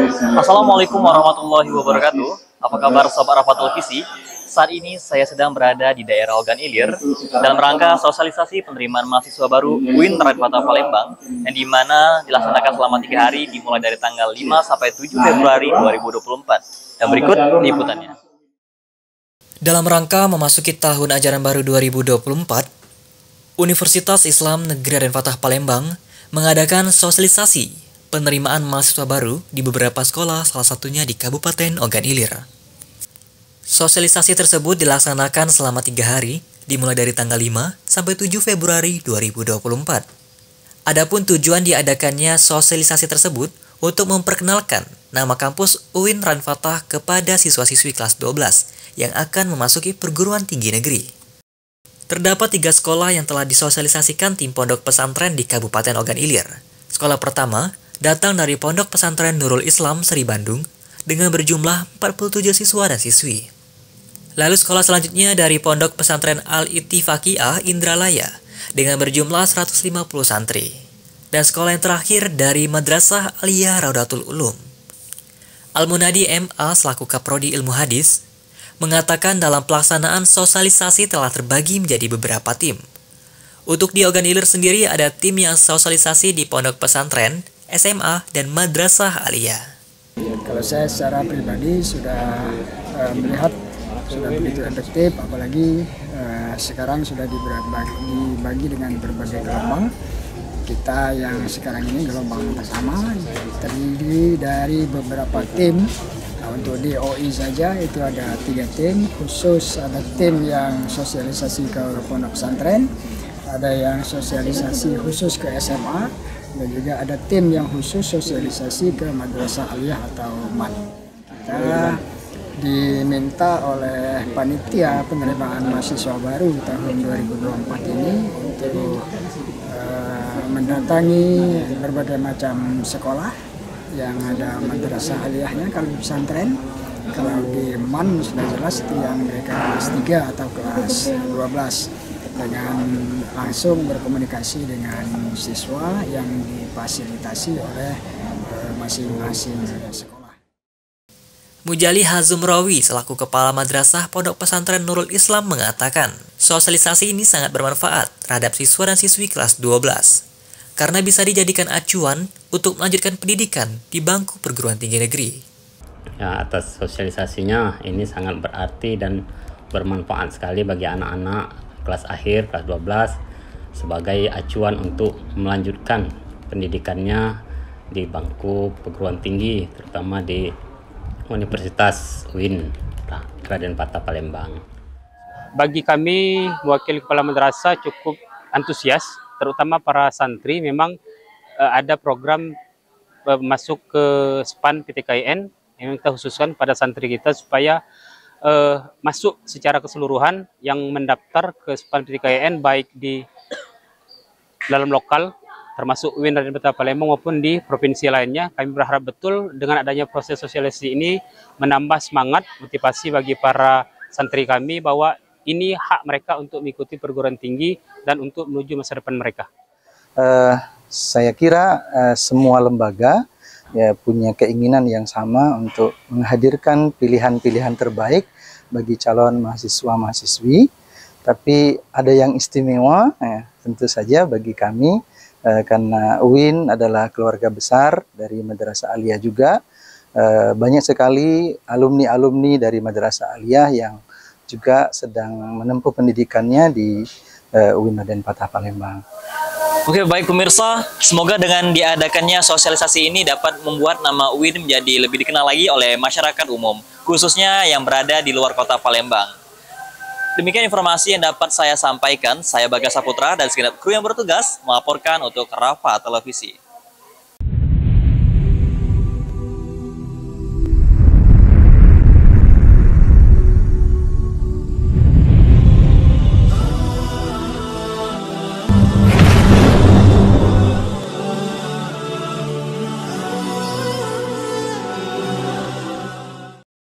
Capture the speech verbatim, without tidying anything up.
Assalamualaikum warahmatullahi wabarakatuh. Apa kabar Sobat Rafa Televisi? Saat ini saya sedang berada di daerah Ogan Ilir dalam rangka sosialisasi penerimaan mahasiswa baru U I N Radipata Palembang yang dimana dilaksanakan selama tiga hari dimulai dari tanggal lima sampai tujuh Februari dua ribu dua puluh empat. Dan berikut liputannya. Dalam rangka memasuki tahun ajaran baru dua ribu dua puluh empat, Universitas Islam Negeri Raden Fatah Palembang mengadakan sosialisasi penerimaan mahasiswa baru di beberapa sekolah, salah satunya di Kabupaten Ogan Ilir. Sosialisasi tersebut dilaksanakan selama tiga hari, dimulai dari tanggal lima sampai tujuh Februari dua ribu dua puluh empat. Adapun tujuan diadakannya sosialisasi tersebut untuk memperkenalkan nama kampus U I N Raden Fatah kepada siswa-siswi kelas dua belas yang akan memasuki perguruan tinggi negeri. Terdapat tiga sekolah yang telah disosialisasikan tim pondok pesantren di Kabupaten Ogan Ilir. Sekolah pertama datang dari Pondok Pesantren Nurul Islam Seri Bandung dengan berjumlah empat puluh tujuh siswa dan siswi. Lalu sekolah selanjutnya dari Pondok Pesantren Al-Ittifaqiyah Indralaya dengan berjumlah seratus lima puluh santri. Dan sekolah yang terakhir dari Madrasah Aliyah Raudatul Ulum. Al-Munadi M A selaku Kaprodi Ilmu Hadis mengatakan dalam pelaksanaan sosialisasi telah terbagi menjadi beberapa tim. Untuk di Ogan Ilir sendiri ada tim yang sosialisasi di Pondok Pesantren, S M A, dan Madrasah Aliyah. Kalau saya secara pribadi sudah uh, melihat sudah begitu efektif, apalagi uh, sekarang sudah dibagi, dibagi dengan berbagai gelombang. Kita yang sekarang ini gelombang pertama terdiri dari beberapa tim. Nah, untuk di O I saja itu ada tiga tim, khusus ada tim yang sosialisasi ke pondok pesantren, ada yang sosialisasi khusus ke S M A, dan juga ada tim yang khusus sosialisasi ke Madrasah Aliyah atau M A N. Kita diminta oleh panitia penerimaan mahasiswa baru tahun dua ribu dua puluh empat ini untuk uh, mendatangi berbagai macam sekolah yang ada Madrasah Aliyahnya kalau di pesantren. Kalau di M A N sudah jelas itu yang mereka kelas tiga atau kelas dua belas, dengan langsung berkomunikasi dengan siswa yang difasilitasi oleh masing-masing sekolah. Mujali Hazum Rawi selaku Kepala Madrasah Pondok Pesantren Nurul Islam mengatakan, sosialisasi ini sangat bermanfaat terhadap siswa dan siswi kelas dua belas karena bisa dijadikan acuan untuk melanjutkan pendidikan di bangku perguruan tinggi negeri. Ya, atas sosialisasinya ini sangat berarti dan bermanfaat sekali bagi anak-anak kelas akhir, kelas dua belas, sebagai acuan untuk melanjutkan pendidikannya di bangku perguruan tinggi, terutama di Universitas U I N Raden Fatah Palembang. Bagi kami, mewakili Kepala Madrasah cukup antusias, terutama para santri. Memang uh, ada program uh, masuk ke S P A N P T K I N yang kita khususkan pada santri kita supaya Uh, masuk secara keseluruhan yang mendaftar ke S P A N P T K I N baik di dalam lokal termasuk U I N Raden Fatah Palembang maupun di provinsi lainnya. Kami berharap betul dengan adanya proses sosialisasi ini menambah semangat motivasi bagi para santri kami bahwa ini hak mereka untuk mengikuti perguruan tinggi dan untuk menuju masa depan mereka. Uh, saya kira uh, semua lembaga ya punya keinginan yang sama untuk menghadirkan pilihan-pilihan terbaik bagi calon mahasiswa-mahasiswi, tapi ada yang istimewa ya, tentu saja bagi kami eh, karena U I N adalah keluarga besar dari Madrasah Aliyah juga. Eh, banyak sekali alumni-alumni dari Madrasah Aliyah yang juga sedang menempuh pendidikannya di eh, U I N Raden Fatah Palembang. Oke, baik pemirsa, semoga dengan diadakannya sosialisasi ini dapat membuat nama U I N menjadi lebih dikenal lagi oleh masyarakat umum, khususnya yang berada di luar kota Palembang. Demikian informasi yang dapat saya sampaikan. Saya Bagas Saputra dan segenap kru yang bertugas melaporkan untuk Rafa Televisi.